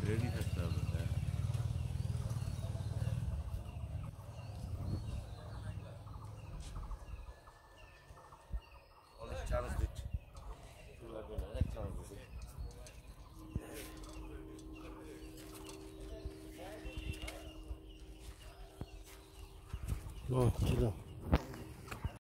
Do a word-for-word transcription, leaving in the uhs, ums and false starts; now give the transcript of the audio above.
Ready থাকতে হবে। হ্যাঁ, অনেক চান্স দিচ্ছে। অনেক চান্স দিচ্ছে। 어, 지금.